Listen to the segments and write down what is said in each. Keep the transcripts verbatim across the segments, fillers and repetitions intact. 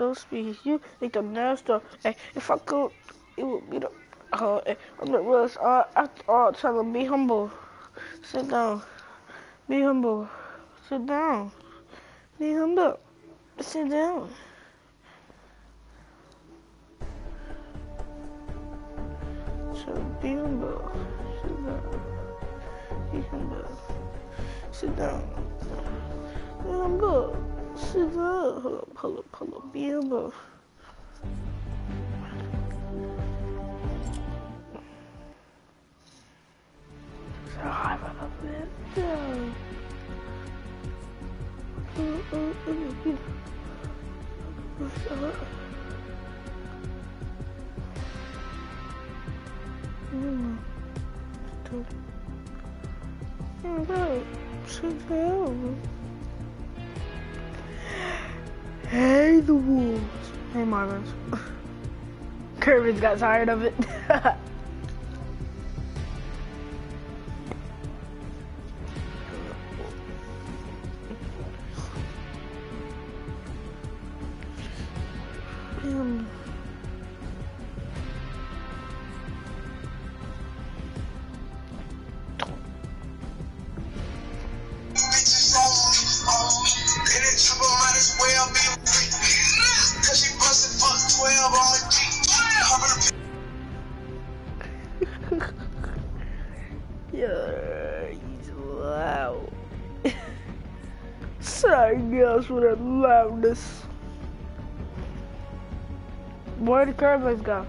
so speed. You make the nasty. Hey, if I could, it would be the. Uh, hey, I'm not real. Uh, I, uh, tell him be humble. Sit down. Be humble. Sit down. Be humble. Sit down. So be humble. Sit down. Be humble. Sit down. Be humble. Sit down. Hold up, hold up, hold up. Be humble. So high up there. Down. Uh, uh, uh, uh, uh, Mm. Okay, sit down. Hey, the wolves. Hey, Marvin. Kermit's got tired of it. um. Yeah, he's loud. Sorry, girls, for that loudness. Where the Kermit's go?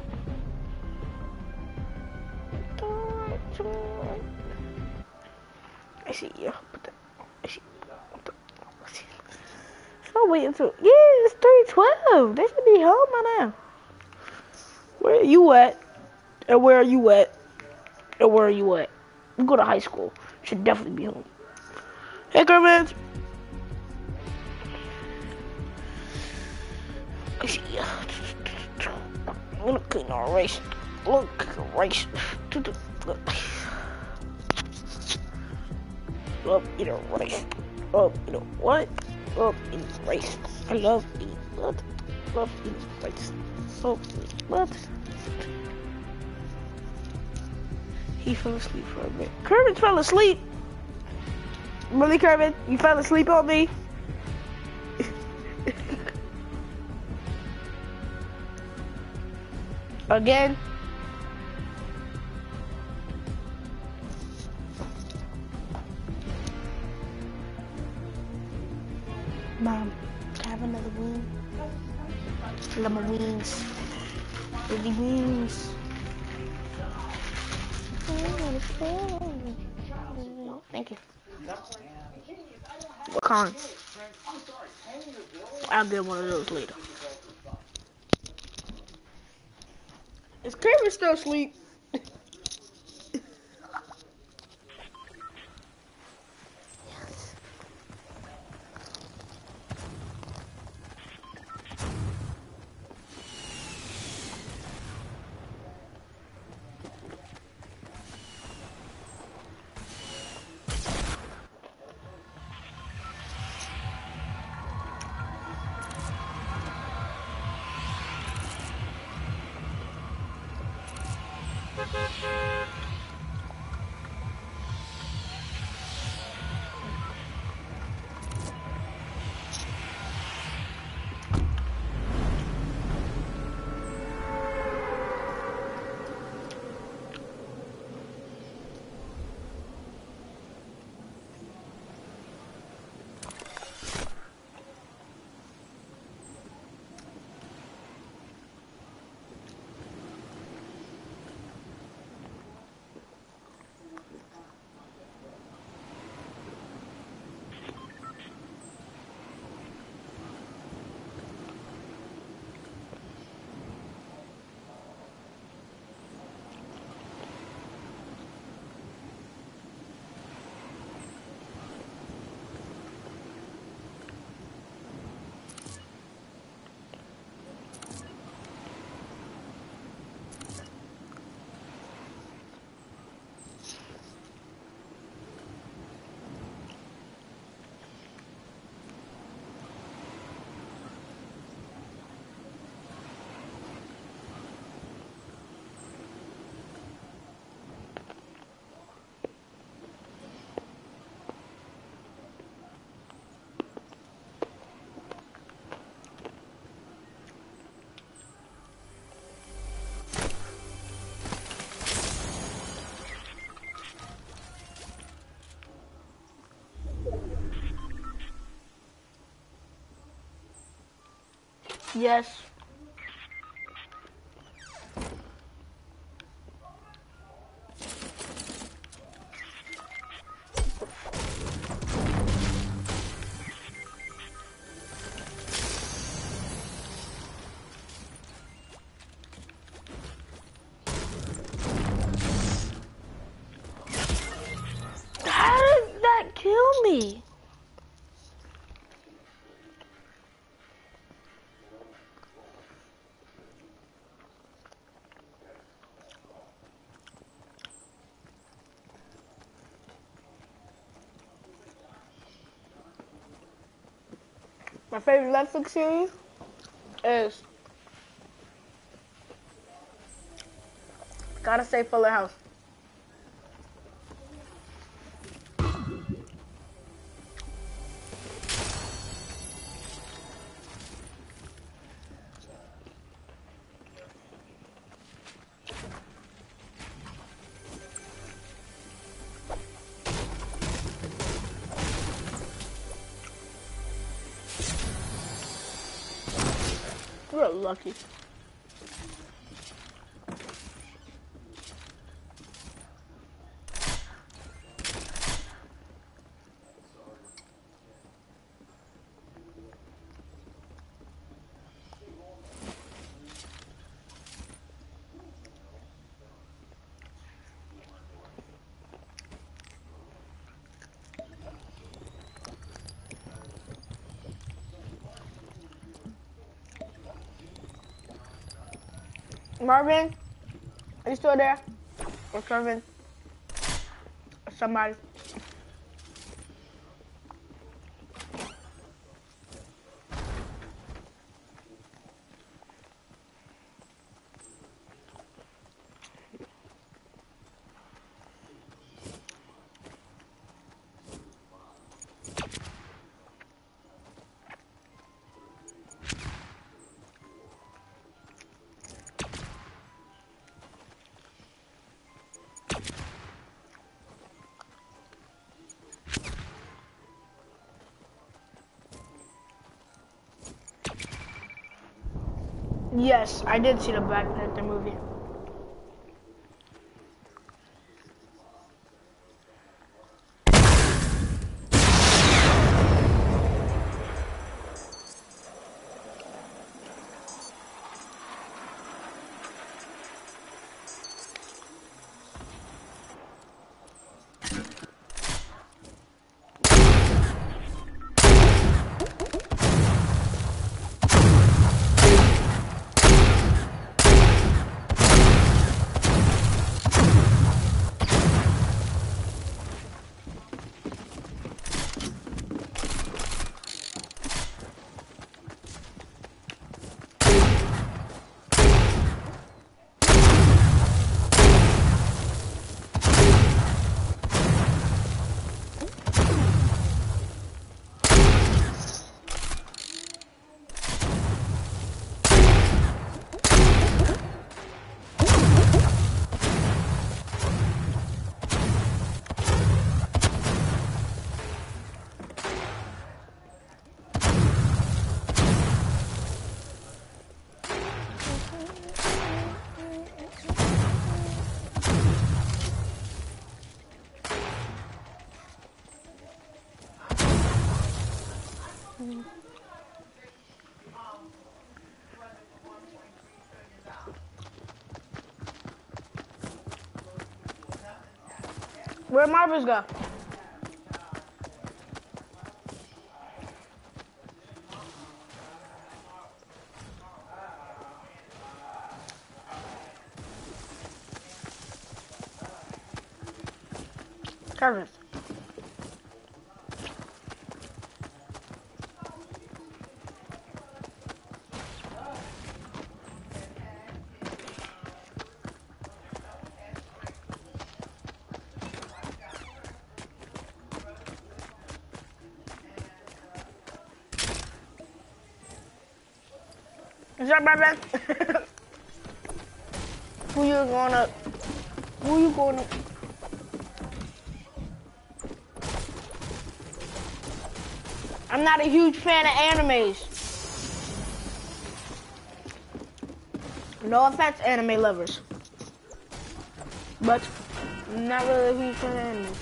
I see you. I see. So wait until yeah, it's three twelve. They should be home by now. Where are you at? And where are you at? And where are you at? You go to high school. Should definitely be home. Hey, Kermit. I see ya. I'm gonna clean our rice. Look, rice. Love eating rice. Love eating what? Love eating rice. I love eating what? Love eating rice. Love eating what? He fell asleep for a bit. Kermit fell asleep. Really, Kermit? You fell asleep on me? Again? Mom, can I have another wing? I love my wings. Baby wings. Thank you. What kind? I'll get one of those later. Is Kermit still asleep? Yes. How did that kill me? My favorite Netflix series is Gotta Say Fuller House. You're lucky. Marvin, are you still there? Or Marvin? Or somebody? Yes, I did see the Black Panther movie. Where'd Marvis go? Travis. Is that my bad? Who you going up? Who you going up? I'm not a huge fan of animes. No offense, anime lovers, but not really a huge fan of anime.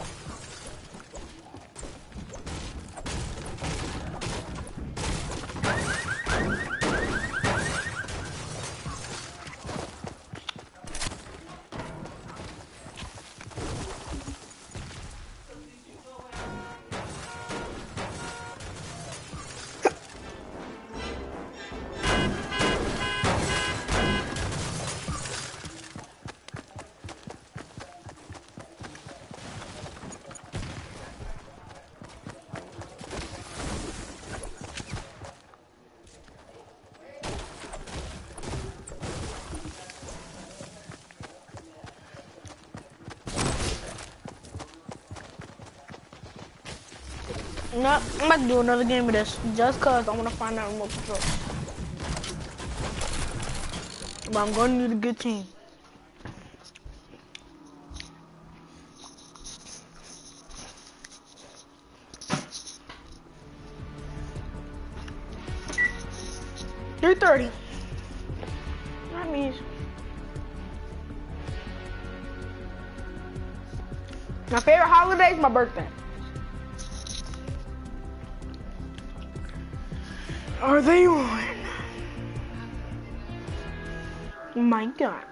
No, I'm about to do another game of this just cause I want to find out remote control. But I'm going to need a good team. three thirty. That means my favorite holiday is my birthday. Are they on? My God.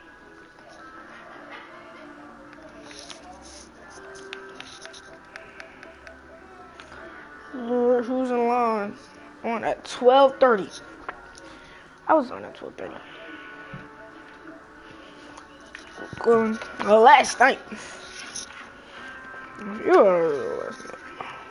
Lord, who's in line? On at twelve thirty. I was on at twelve thirty. Going well, last night. You were last night.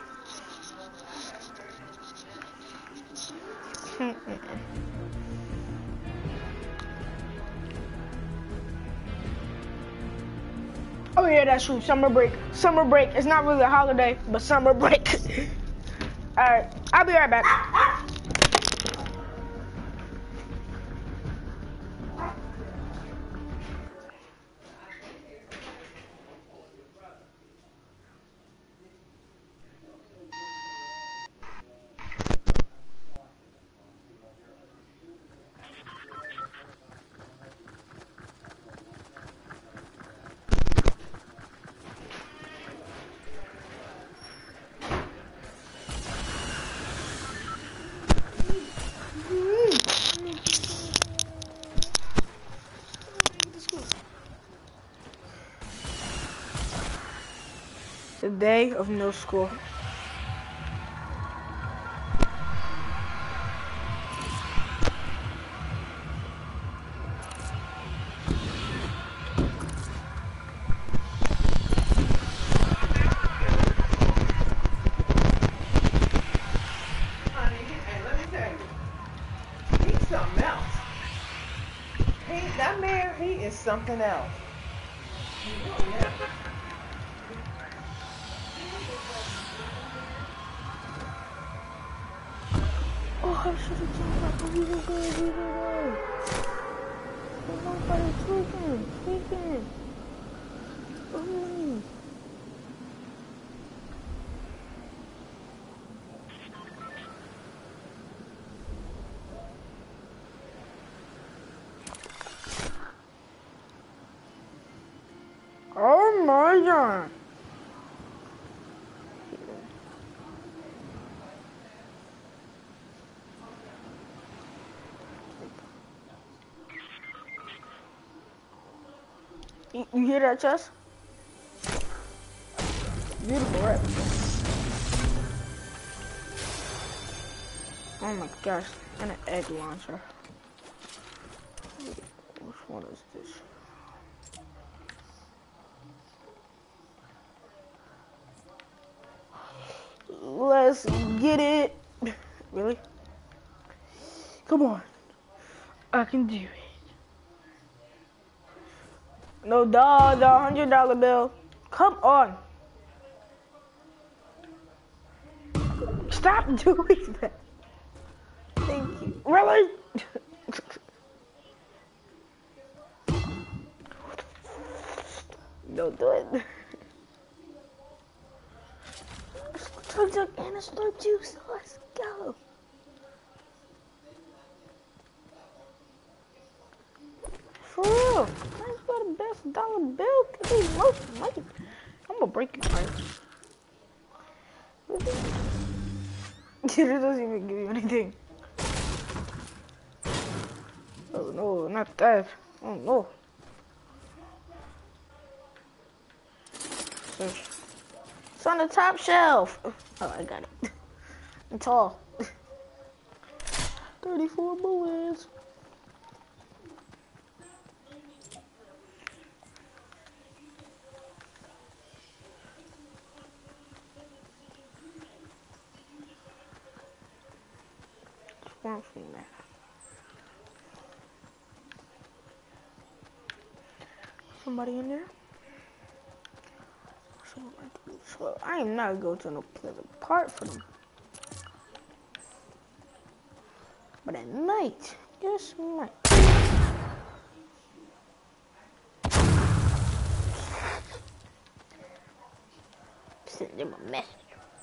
Oh yeah, that's true. Summer break. Summer break. It's not really a holiday, but summer break. All right, I'll be right back. The day of no school. Honey, hey, let me tell you, he's something else. He, that man, he is something else. Yeah. Oh, I should have jumped up. We were good. We were good. The motherfucker's tweaking. Tweaking. Ooh. Oh my God. You, you hear that, Chess? Beautiful, right? Oh my gosh, and an egg launcher. Which one is this? Let's get it. Really? Come on. I can do it. No, duh, the hundred dollar bill. Come on. Stop doing that. Thank you. Really? Don't do it. Tug tug and a slurp juice. Let's go. Nice got a best dollar bill. Give me most money. I'm gonna break your heart. It doesn't even give you anything. Oh no, not that. Oh no. It's on the top shelf. Oh, I got it. It's all. thirty-four bullets. One from that. Somebody in there? So I am not going to no pleasant part for them. But at night, yes, night. Send them a message.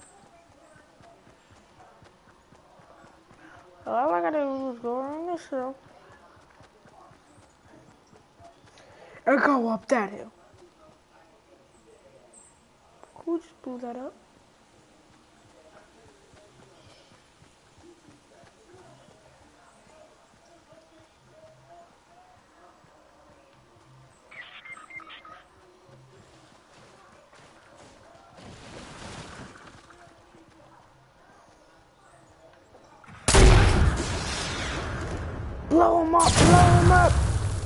All I gotta do is go around this hill and go up that hill. Who just blew that up? Blow him up, blow him up.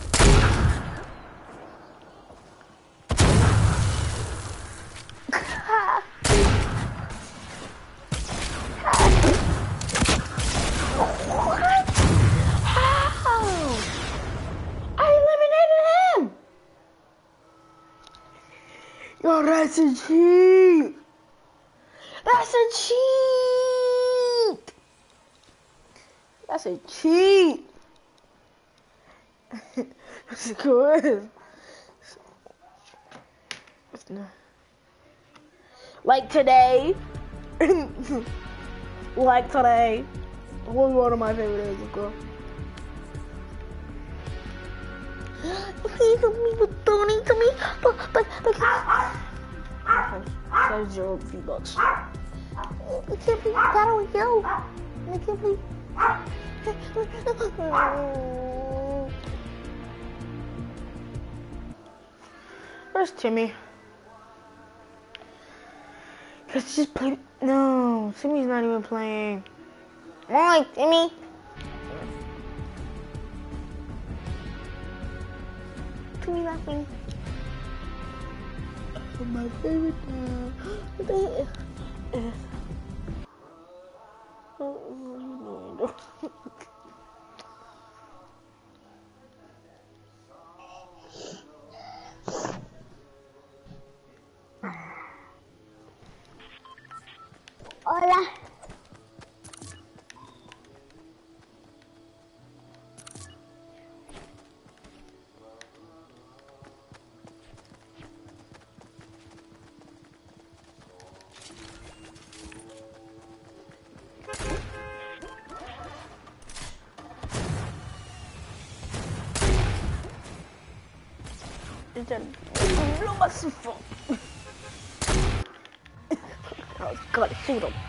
Yo, that's a cheat! That's a cheat! That's a cheat! That's good. Like today. Like today. Was one of my favorite days of girl. Please don't be donate to me. But, but, but. That's zero V-Bucks. I can't believe I got with you. I can't believe. Where's Timmy? Let's just play. No, Timmy's not even playing. Come on, Timmy. Timmy laughing. Oh, my favorite now. What the heck? Oh, no. Hola. Blow my phone. I was gonna shoot him.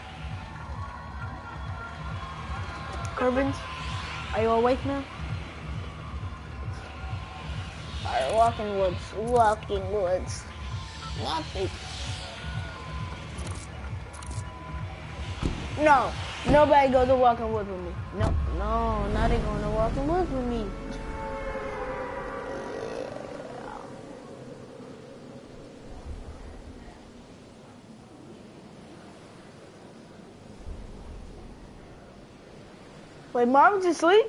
Corbins, are you awake now? Alright, walking woods, walking woods. Nothing. No, nobody goes to walking woods with me. No, no, not even going to walking woods with me. Wait, Mom's asleep?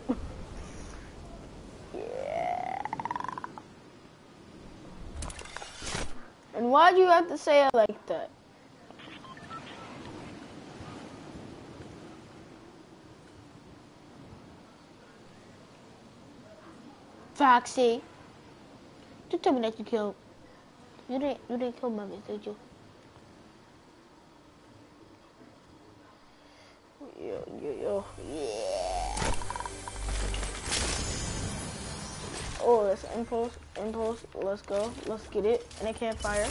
Yeah. And why do you have to say it like that? Foxy. Don't tell me that you killed. You didn't you didn't kill Mommy, did you? Yo, yo, yo. Yeah. Oh, let's impulse, impulse. Let's go. Let's get it. And a campfire.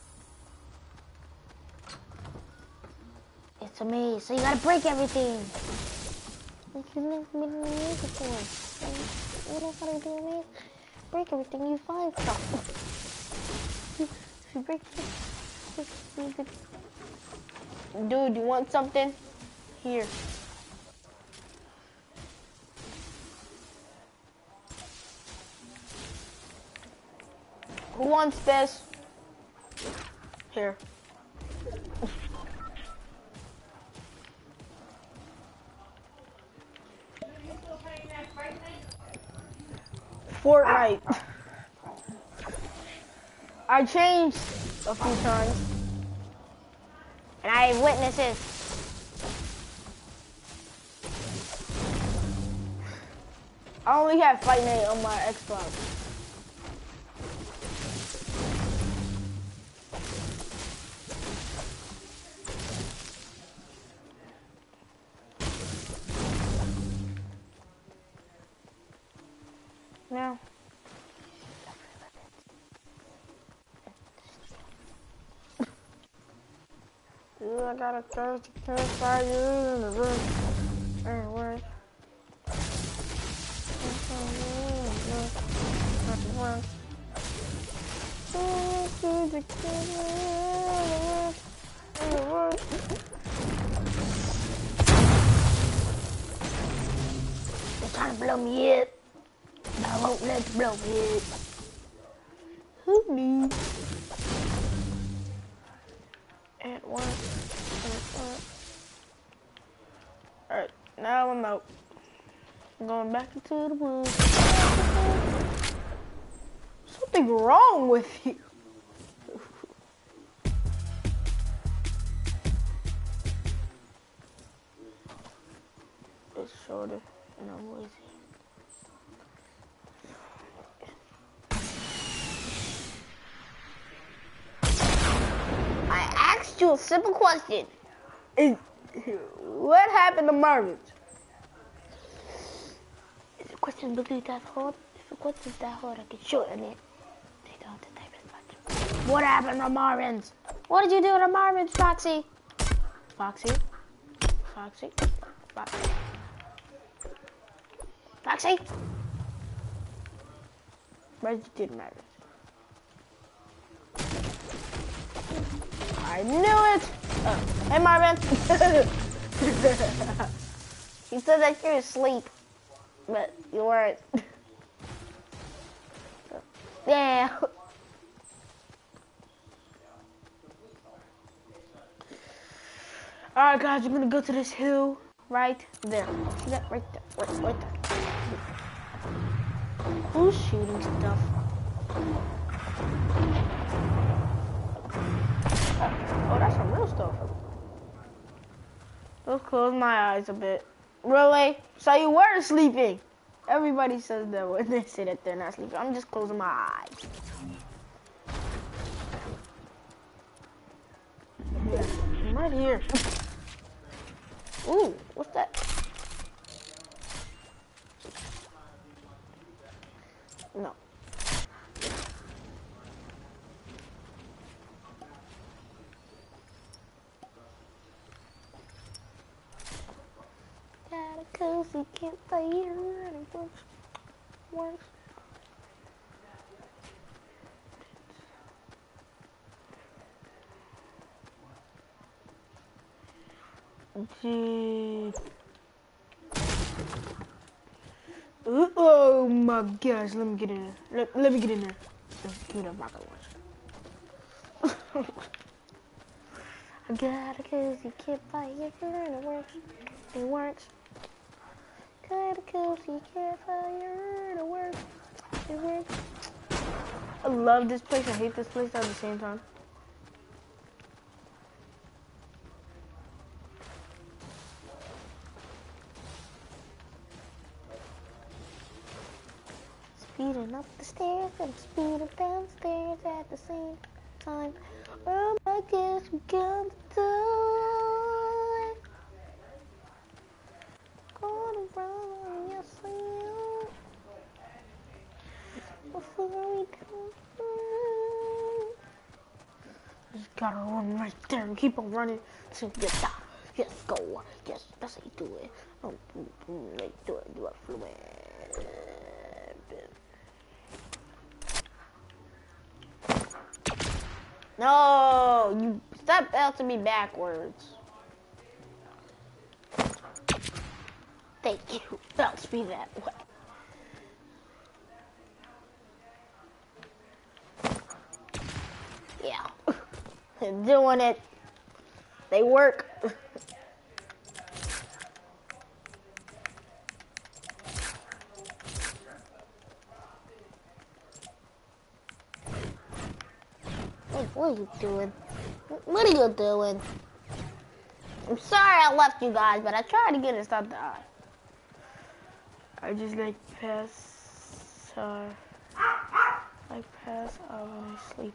It's a maze, so you gotta break everything. What you never been in a maze before? You know how to do a maze? Break everything you find stuff. If you break it, you could... Dude, you want something? Here. Who wants this? Here. Fortnite. I changed a few times. And I have witnesses. I only have Fight Night on my Xbox. Now. I got a thirsty campfire in the room. Anyway. They're trying to blow me up. I won't let them blow me up. Who knew? At once. Alright, now I'm out. I'm going back into the woods. Something wrong with you. It's shorter and I'm lazy. I asked you a simple question. It, what happened to Marvin? Is the question really that hard? If the question's that hard, I can shorten it. They don't have to type as much. What happened to Marvin's? What did you do to Marvin's, Foxy? Foxy? Foxy? Foxy? Foxy? Reggie didn't matter. I knew it! Uh, hey Marvin! You said that you were asleep, but you weren't. Yeah. Alright guys, we're gonna go to this hill right there. See that? Right there. Right, right there. Who's shooting stuff? Oh, that's some real stuff. Let's close my eyes a bit. Really? So you were sleeping? Everybody says that when they say that they're not sleeping. I'm just closing my eyes. Yeah, I'm right here. Ooh, what's that? No. Got a cozy campfire and it works. Works. Gee. Oh my gosh, let me get in there. Let, let me get in there. Give me that rocket launcher. I got a cozy campfire and it works. It works. Got a cozy campfire and it works. It works. I love this place. I hate this place at the same time. Speeding up the stairs and speeding downstairs at the same time. Oh, I guess we got to do it. Gonna run on yourself. Gotta run right there and keep on running till you die. Yes, go. Yes, that's how you do it. Oh, mm, mm, like, do it, do it, fluid. No, you stop bouncing me backwards. Thank you. Bounce me that way. Yeah. I'm doing it. They work. What, what are you doing? What are you doing? I'm sorry I left you guys, but I tried to get it stop die. I just like pass, uh, I pass out when I sleep.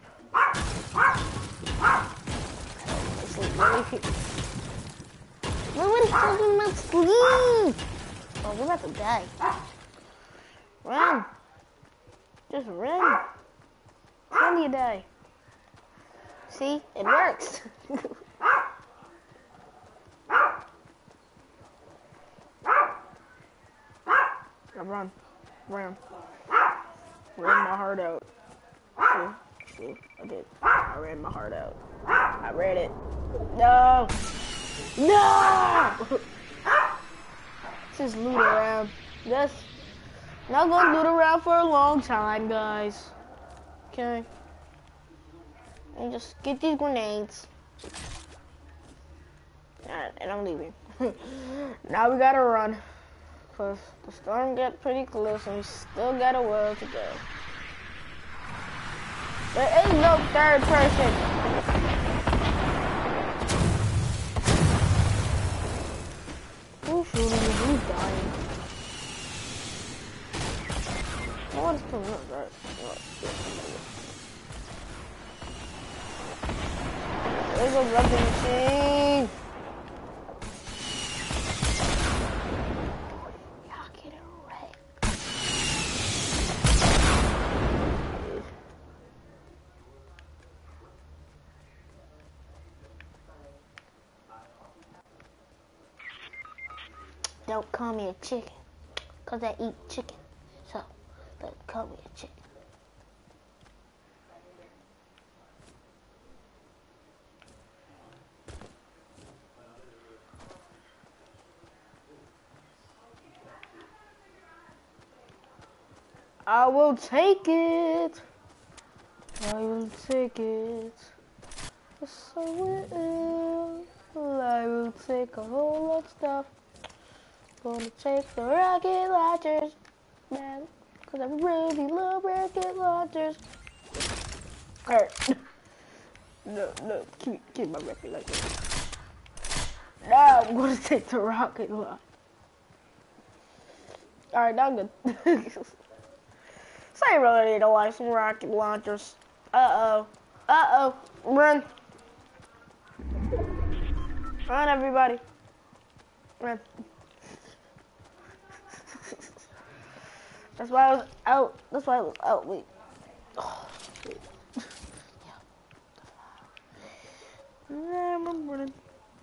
I sleep really Nobody's talking about sleep. Oh, we're about to die. Run. Just run. When you die. See, it works. I run, ran, ran my heart out. See, see, I did. I ran my heart out. I ran it. No, no. Just loot around. Just not gonna loot around for a long time, guys. Okay. And just get these grenades. Alright, and I'm leaving. Now we gotta run. Cause the storm got pretty close and we still got a while to go. There is no third person. Who's shooting me? Who's dying? No one's coming up, right? There's a rocket machine. Don't call me a chicken, cause I eat chicken. So, don't call me a chicken. I will take it. I will take it. Yes, I will. I will take a whole lot of stuff. Gonna take the rocket launchers, man, cause I really love rocket launchers. Alright. No, no, keep, keep my rocket launchers. Now I'm gonna take the rocket launcher. Alright, now I'm good. So I really need to like some rocket launchers. Uh-oh. Uh-oh. Run. Run, everybody. Run. That's why I was out. That's why I was out. Wait. Oh, wait. Yeah. I'm running.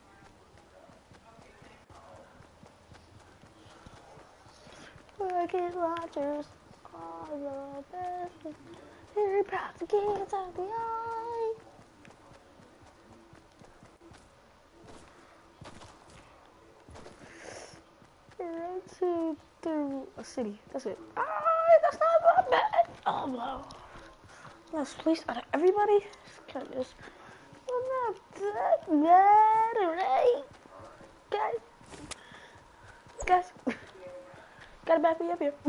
Rocket launchers are the best. Very proud to get out the eye. Run to through a city. That's it. Ah, that's not that bad. Oh no. Let's place out of everybody. It's kind of just not that bad, right? Guys. Guys. Gotta back me up here.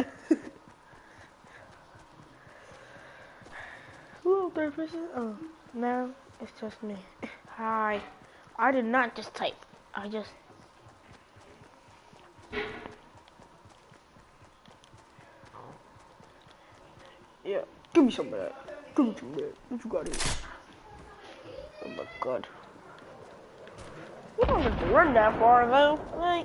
Whoa, third person. Oh, now it's just me. Hi. I did not just type. I just. Yeah, give me some of that. Give me some of that. What you got here? Oh my god. You don't have to run that far though, right?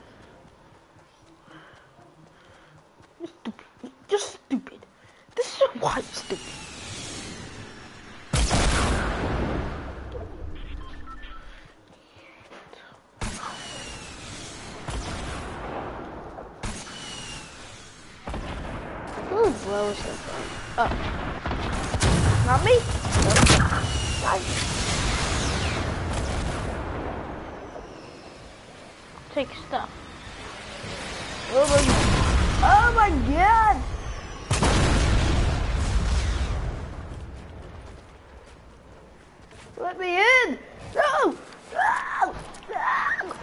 You're stupid. You're just stupid. This is why you're stupid. Who's lowest stuff? Oh. Not me. Nice. Take stuff. Oh my god. Oh my god. Let me in. No. No. No.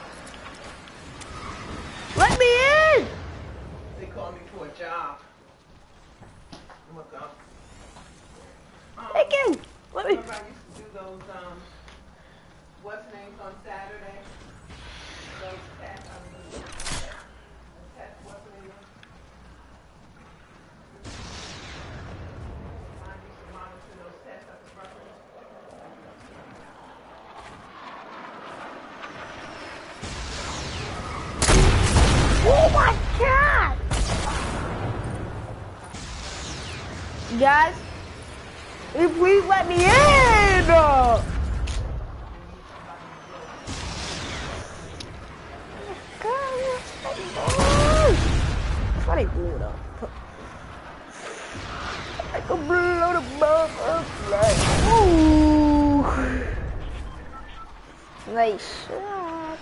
Let me in. They called me for a job. Look up. Um, Thank you. Let me. remember I used to do those, um, what's names on Saturday? Those tests, I mean, those tests, what's names? I used to monitor those tests at the front. Oh my god. Guys, if we let me in. Uh, Somebody blew it up. I can blow the bomb up like, ooh. Nice shot.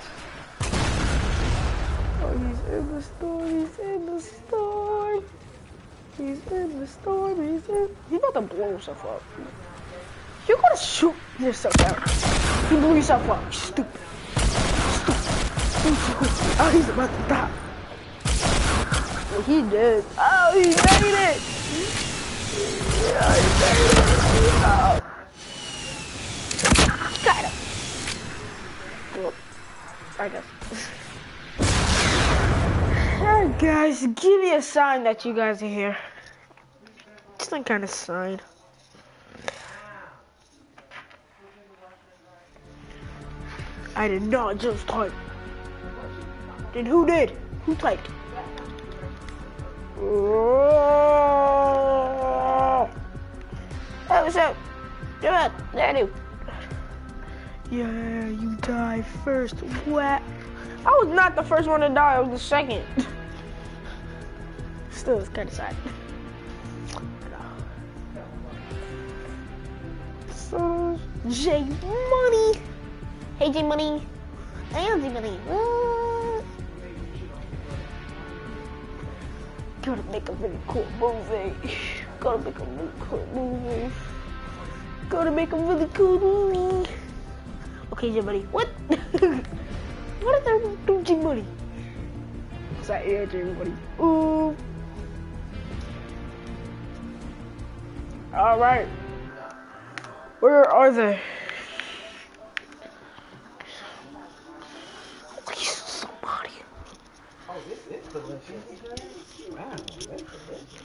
Oh, he's in the storm, he's in the storm. He's in the storm, he's in... He's about to blow himself up. You're gonna shoot yourself out. You blew yourself up, you stupid. Stupid. Oh, he's about to die. Oh, he did. Oh, he made it. Yeah, he made it. Oh. Got him. Well, I guess. Alright, guys, give me a sign that you guys are here. Just some kind of sign. I did not just type. Then who did? Who typed? Oh, what's up? Do it. There I do. Yeah, you die first. What? I was not the first one to die. I was the second. Still, it's kind of sad. So, J Money. Hey, J Money. I am J Money. What? Gotta make a really cool movie. Gotta make a really cool movie. Gotta make a really cool movie. Okay, J Money. What? What is there to J Money? Is that air J Money? Ooh. All right. Where are they? Please, somebody. Oh, this is delicious. Wow, that's delicious.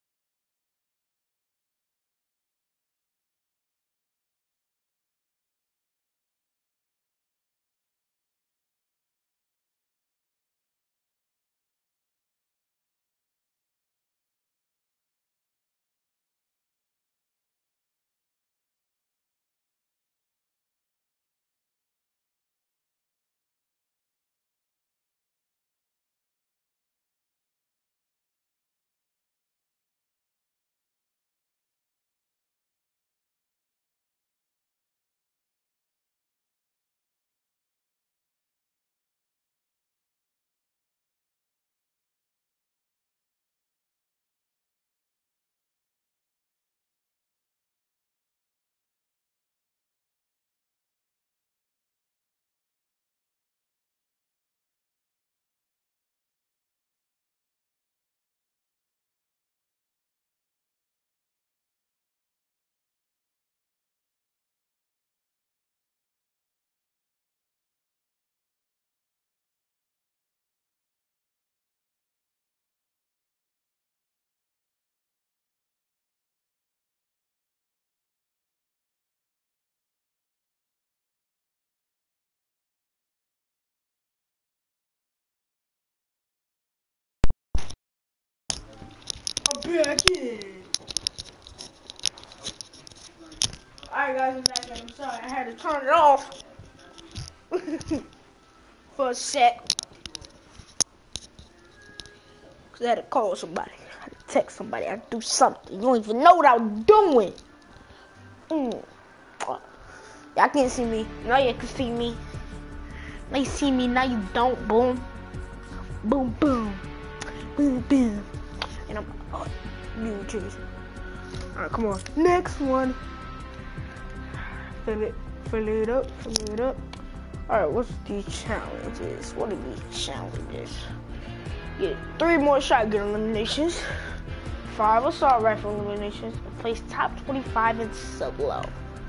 I'm back in. Alright guys, I'm back in. I'm sorry, I had to turn it off for a sec. Cause I had to call somebody. I had to text somebody. I had to do something. You don't even know what I was doing. Mm. Y'all can't see me. Now you can see me. Now you see me. Now you don't. Boom. Boom, boom. Boom, boom. And I'm oh, you choose. Alright, come on. Next one. Fill it. Fill it up. Fill it up. Alright, what's the challenges? What are these challenges? Get three more shotgun eliminations, five assault rifle eliminations, and place top twenty-five in solo.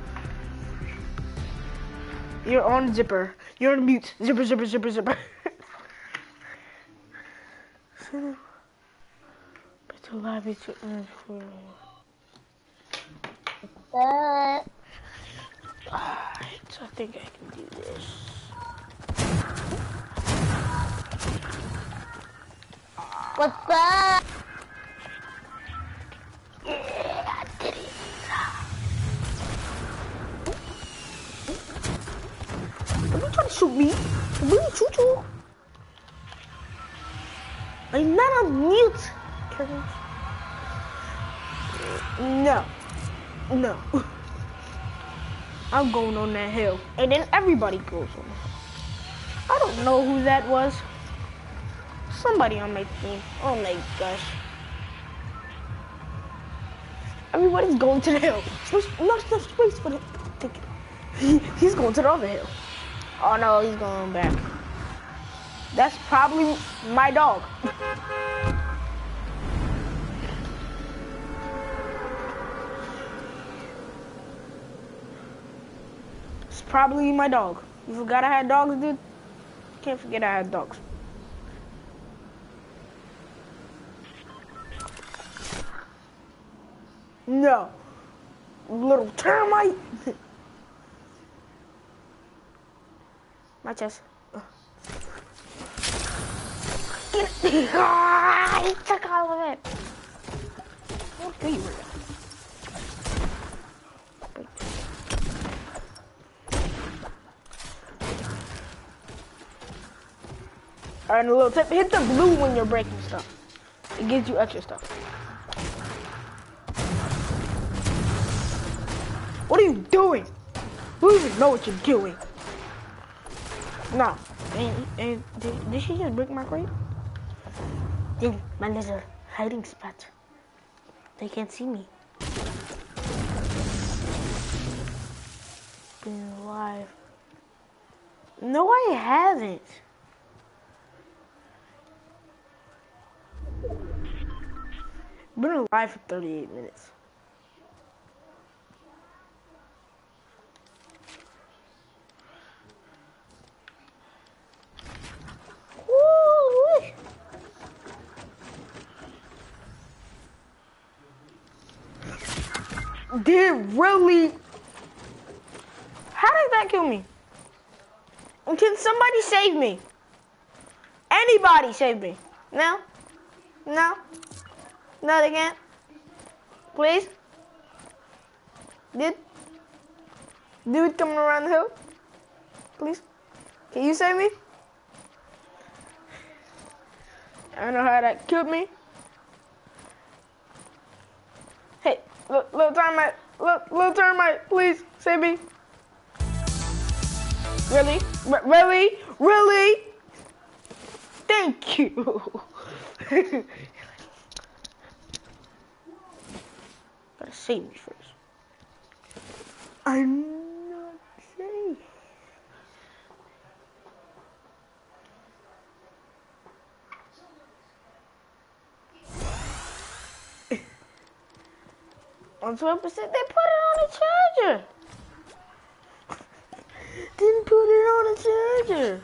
You're on zipper. You're on mute. Zipper, zipper, zipper, zipper. Better live it to earn for. Uh, Alright, I think I can do this. what's up? Yeah, I did it. Don't be trying to shoot me. Don't be shoot you. I'm not on mute. No. No. I'm going on that hill. And then everybody goes on it. I don't know who that was. Somebody on my team. Oh my gosh. Everybody's going to the hill. There's not enough space for him. He, he's going to the other hill. Oh no, he's going back. That's probably my dog. It's probably my dog. You forgot I had dogs, dude? Can't forget I had dogs. No. Little termite. My chest. Ugh. Get it. Ah, he took all of it. What do you want? Alright, a little tip. Hit the blue when you're breaking stuff. It gives you extra stuff. What are you doing? Who even know what you're doing? Nah. And, and did, did she just break my crate? Dude, man, there's a hiding spot. They can't see me. Been alive. No, I haven't. Been alive for thirty-eight minutes. Woo! Did really? How did that kill me? And can somebody save me? Anybody save me? No? No? No, they can't. Please? Dude? Dude coming around the hill? Please? Can you save me? I don't know how that killed me. Hey, little, little termite, little, little termite, please save me. Really? R really? Really? Thank you. Gotta save me first. I'm not safe. On twelve percent, they put it on the charger. Didn't put it on the charger.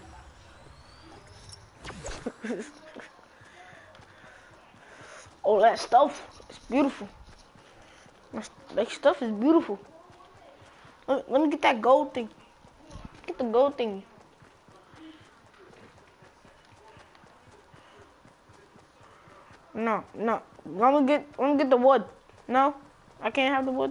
Oh, that stuff is beautiful. That stuff is beautiful. Let, let me get that gold thing. Get the gold thing. No, no. Let me get, let me get the wood. No, I can't have the wood.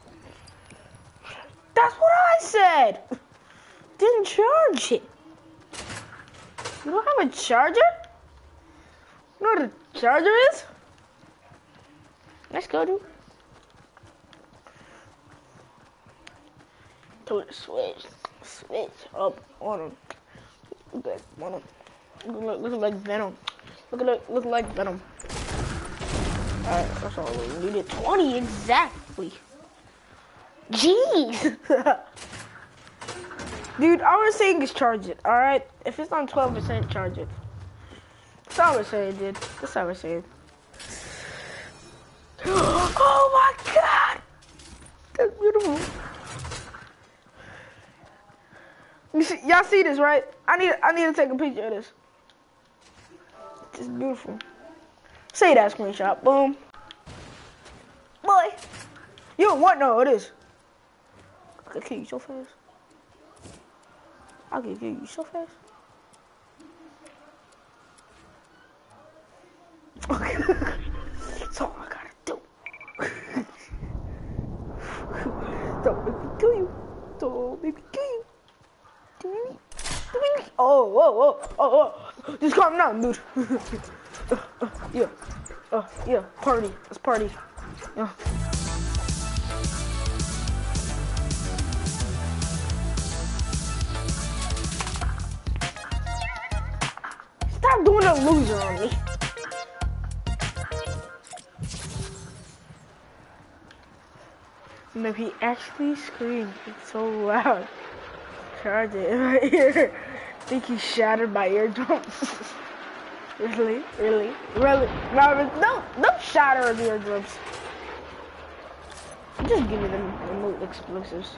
That's what I said. Didn't charge it. You don't have a charger? You know how to Charger is? Let's go, dude. To the switch. Switch up on him. Look at on him. Look, look like Venom. Look at look, look like Venom. Alright, that's all we needed. twenty exactly. Jeez. Dude, all we're saying is charge it, alright? If it's on twelve percent, charge it. That's all we're saying, dude. That's all we're saying. Oh my god! That's beautiful. You see, y'all see this, right? I need I need to take a picture of this. It's beautiful. Say that screenshot. Boom. Boy. You don't want no of this. I can kill you so fast. I can kill you so fast. That's all I gotta do. Don't make me kill you. Don't make me kill you. Oh, whoa, whoa, oh, oh. Just calm down, dude. uh, uh, yeah, uh, yeah, party. Let's party. Yeah. Stop doing a loser on me. No, he actually screamed. It's so loud. Charge it right here. I think he shattered my eardrums. Really? Really? Really? No, no, don't shatter the eardrums. Just give me the remote explosives.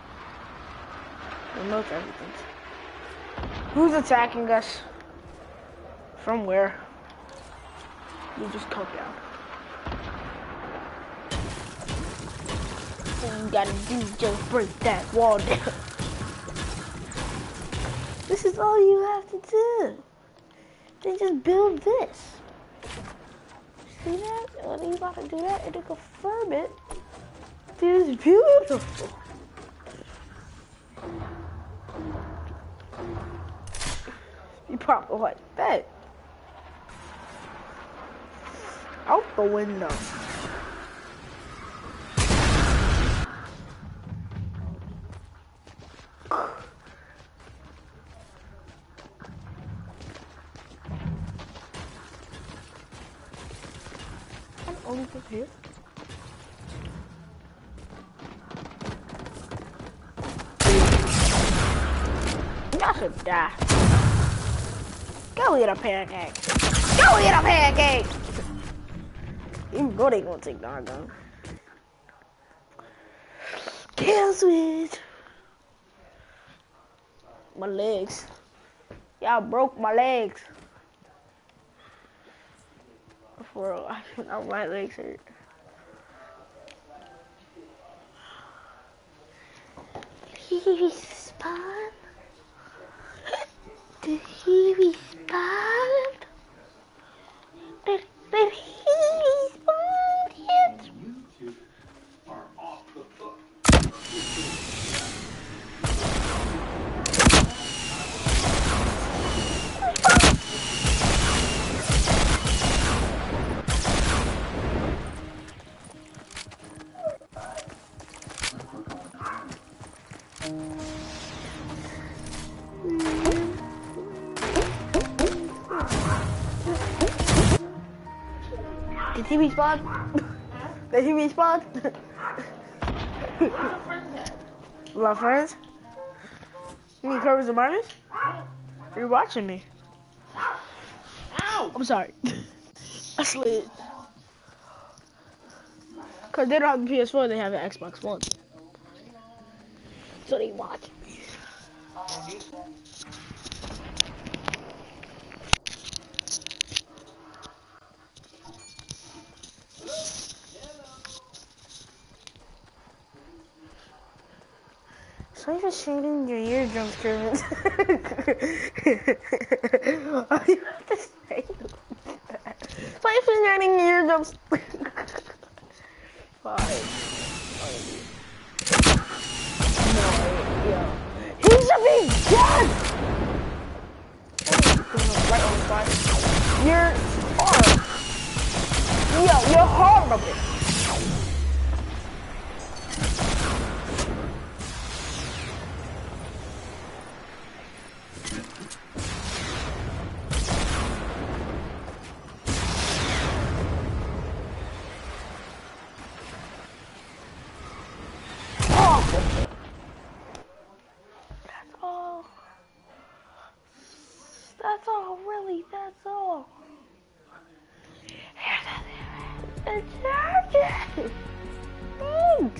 Remote everything. Who's attacking us? From where? You just come down. All you gotta do is just break that wall down. This is all you have to do. Then just build this. See that? When you gotta do that and to confirm it, it is beautiful. You pop it like that. Out the window. Only from here. Y'all should die. Go eat a pancake. Go eat a pancake. You know they gonna take that gun. Kill switch. My legs. Y'all broke my legs. Bro, I, my legs hurt. Did he respawn? Did he respawn? Did, did he respawn yet? You two are off the hook. Did he respawn? Did he respawn? A lot of friends? You mean Curves and Marcus? You're watching me. Ow! I'm sorry. I slid. Cause they don't have the P S four, they have an Xbox One. So they watch me. So you're shooting your eardrums, Kermit. Why do you have to say that? So you're shooting your eardrums. Fine. No, yeah. He should be dead! Right on the spot. Your arm. Yo, you're horrible. That's all. That's all, really. That's all. It's charging. Thanks.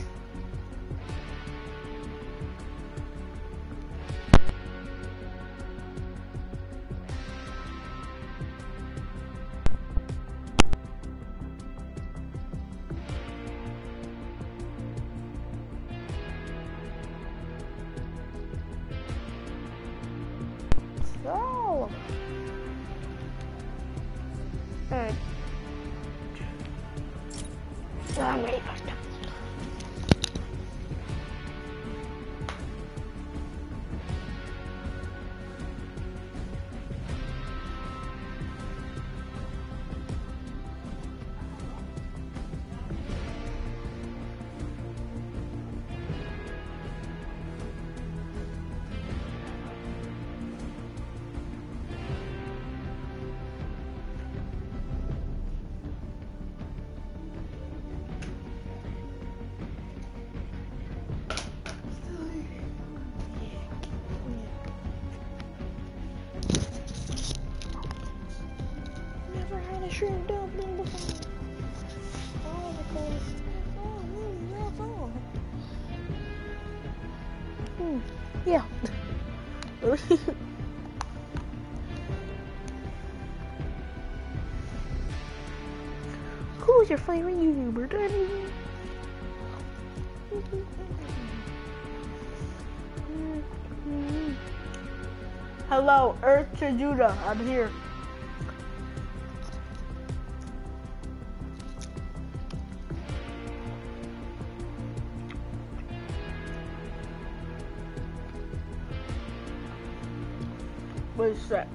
So. Alright. I'm ready for stuff. Never had a shrimp dumpling before. Oh, because that's all. Mm, that's all. Mm, yeah. Who is your favorite YouTuber, Daddy? Hello, Earth to Judah. I'm here. What is that?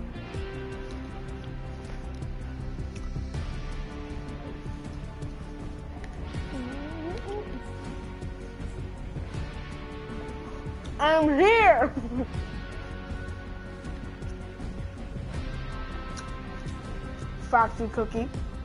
I'm here. Foxy Cookie.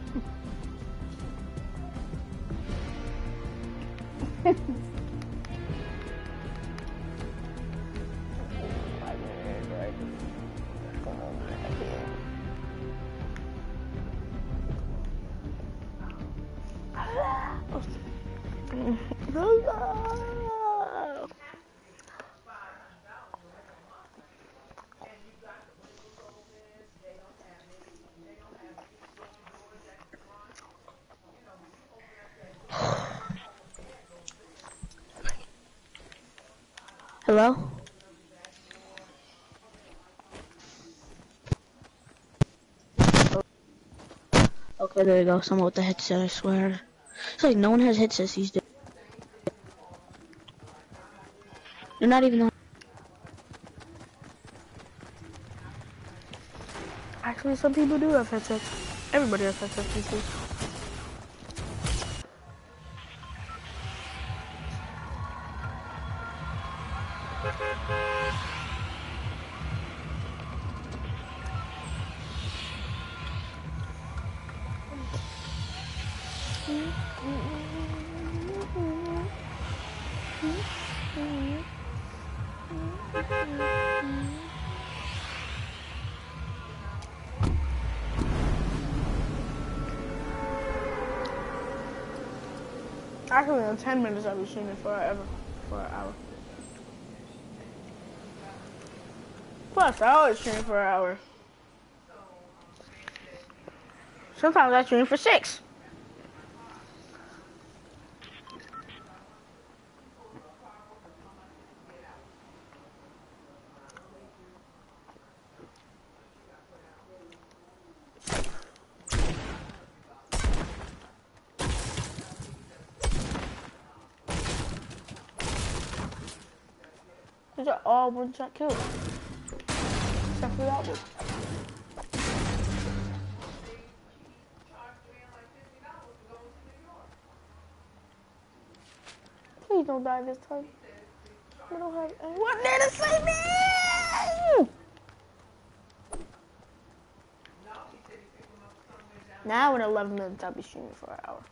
Hello? Okay, there you go. Someone with the headset, I swear. It's like no one has headsets these days. You're not even on. Actually, some people do have headsets. Everybody has headsets these days. Actually, in ten minutes, I'll be streaming forever, for an hour. Plus, I always stream for an hour. Sometimes I stream for six. These are all one-shot kills. Except for that one. gonna die this time. We don't have anyone there to save me! Now in eleven minutes I'll be streaming for an hour.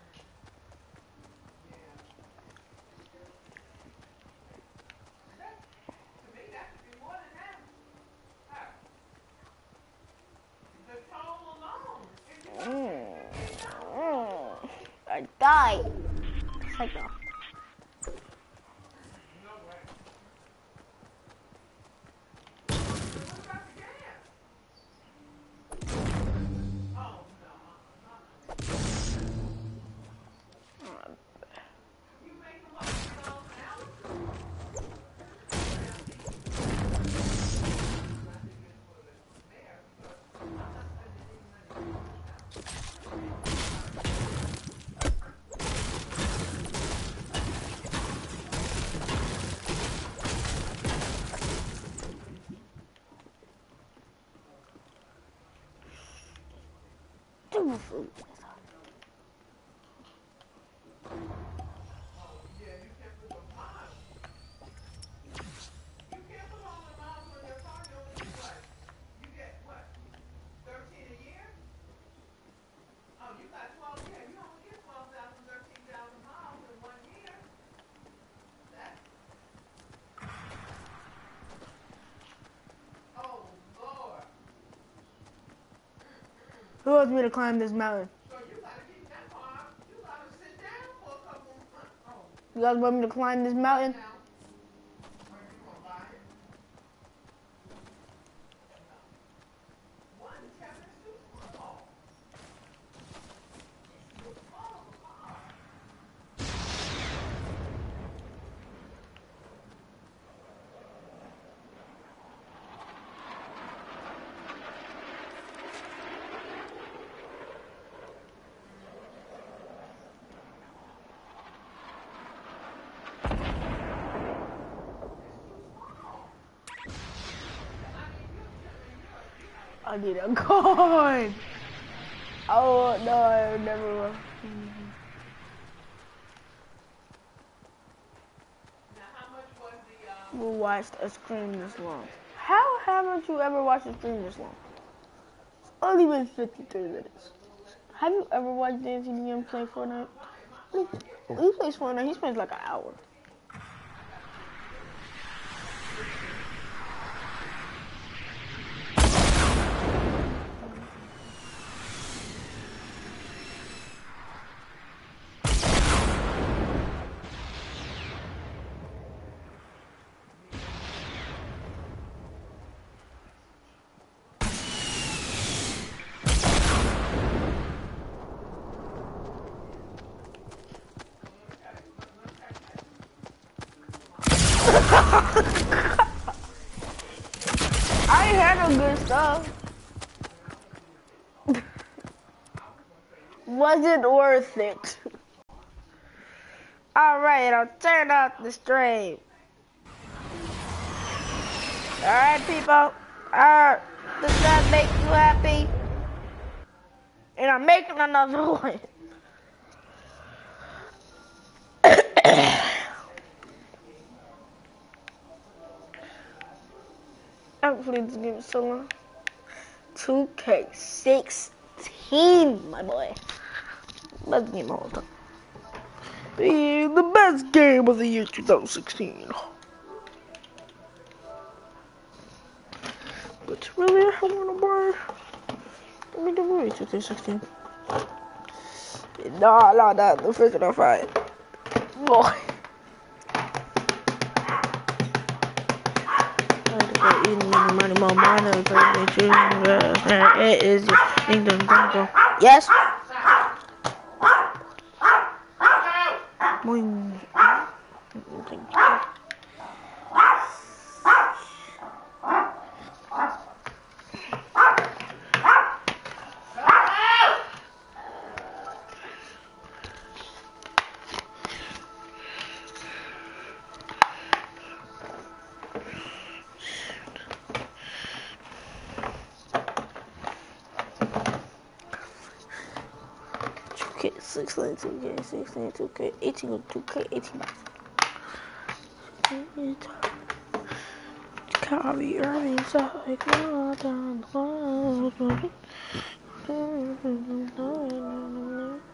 Mm. Mm. I died. Like no. Food. Who wants me to climb this mountain? You guys want me to climb this mountain? I need a coin. Oh no, I never will. We watched a stream this long. How haven't you ever watched a stream this long? It's only been fifty-three minutes. Have you ever watched Dan C D M play Fortnite? When he plays Fortnite, he spends like an hour. I ain't had no good stuff. Wasn't worth it. Alright, I'll turn off the stream. Alright, people. Uh, does that make you happy? And I'm making another one. Hopefully this game is so long. two K sixteen, my boy. Best game of all time. The, the best game of the year two thousand sixteen. But really, I want to buy. Let me do it two thousand sixteen. No, no, no, the first one I fight. Boy. It is Kingdom Jungle. Yes. Boing. sixteen, two K, sixteen, two K, eighteen, two K, eighteen. Kyrie Irving's like down the